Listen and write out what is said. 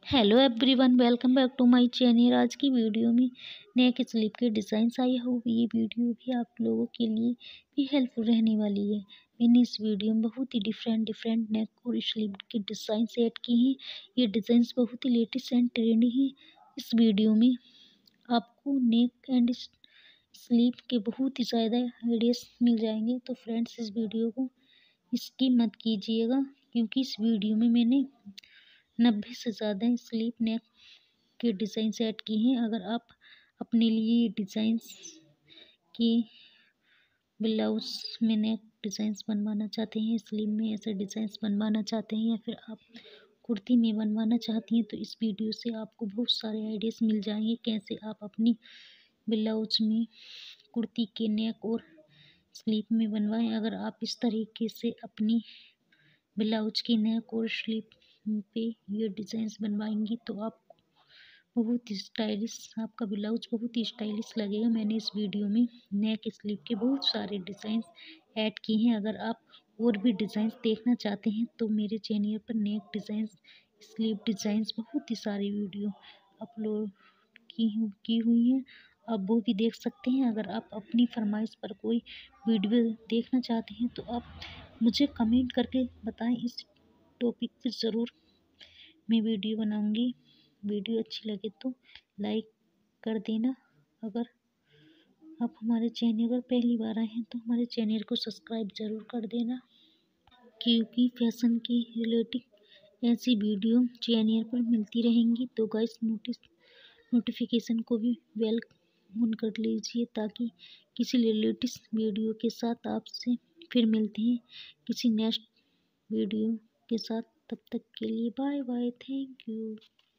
Hello everyone, welcome back to my channel. आज की video में नेक स्लीप के डिज़ाइंस आई हो। ये वीडियो भी आप लोगों के लिए भी हेल्पफुल रहने वाली है। मैंने इस वीडियो में बहुत ही डिफरेंट नेक और स्लीप के डिज़ाइन ऐड किए हैं। ये डिज़ाइंस बहुत ही लेटेस्ट एंड ट्रेंडी हैं। इस वीडियो में आपको नेक एंड स्लीप के बहुत ही ज़्यादा आइडियाज मिल जाएंगे। तो फ्रेंड्स, इस वीडियो को स्किप मत कीजिएगा, क्योंकि इस वीडियो में मैंने 90 से ज़्यादा स्लीप नेक के डिज़ाइन ऐड किए हैं। अगर आप अपने लिए डिज़ाइंस की ब्लाउज में नेक डिज़ाइंस बनवाना चाहते हैं, स्लीव में ऐसे डिज़ाइंस बनवाना चाहते हैं, या फिर आप कुर्ती में बनवाना चाहती हैं, तो इस वीडियो से आपको बहुत सारे आइडियाज़ मिल जाएंगे कैसे आप अपनी ब्लाउज में कुर्ती के नेक और स्लीव में बनवाएं। अगर आप इस तरीके से अपनी ब्लाउज की नेक और स्लीव पे ये डिज़ाइंस बनवाएंगी तो आप बहुत ही स्टाइलिश, आपका ब्लाउज बहुत ही स्टाइलिश लगेगा। मैंने इस वीडियो में नेक स्लीव के बहुत सारे डिज़ाइंस ऐड किए हैं। अगर आप और भी डिज़ाइंस देखना चाहते हैं तो मेरे चैनल पर नेक डिज़ाइंस, स्लीव डिज़ाइंस बहुत ही सारी वीडियो अपलोड की हुई हैं, आप वो भी देख सकते हैं। अगर आप अपनी फरमाइश पर कोई वीडियो देखना चाहते हैं तो आप मुझे कमेंट करके बताएं। इस टॉपिक पर ज़रूर मैं वीडियो बनाऊंगी। वीडियो अच्छी लगे तो लाइक कर देना। अगर आप हमारे चैनल पर पहली बार आए हैं तो हमारे चैनल को सब्सक्राइब ज़रूर कर देना, क्योंकि फैशन की रिलेटेड ऐसी वीडियो चैनल पर मिलती रहेंगी। तो गाइस, नोटिफिकेशन को भी बेल ऑन कर लीजिए, ताकि किसी लेटेस्ट वीडियो के साथ आपसे फिर मिलते हैं किसी नेक्स्ट वीडियो के साथ। तब तक के लिए बाय बाय, थैंक यू।